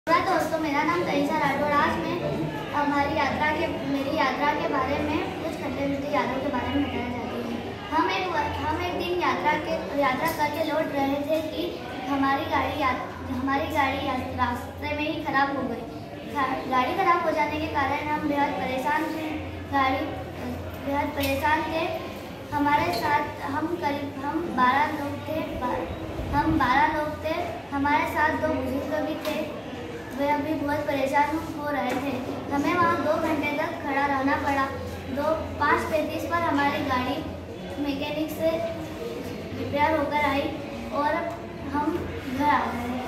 दोस्तों, मेरा नाम तनीषा राठौड़। आज मैं मेरी यात्रा के बारे में कुछ खट्टे-मीठे यादों के बारे में बताना चाहती हूँ। हम एक दिन यात्रा करके लौट रहे थे कि हमारी गाड़ी रास्ते में ही खराब हो गई। गाड़ी खराब हो जाने के कारण हम बेहद परेशान थे। हमारे साथ हम 12 लोग थे। हमारे साथ 2 बुजुर्ग भी थे। वे अभी बहुत परेशान हो रहे थे। हमें वहाँ 2 घंटे तक खड़ा रहना पड़ा। 5:35 पर हमारी गाड़ी मैकेनिक से रिपेयर होकर आई और हम घर आ गए।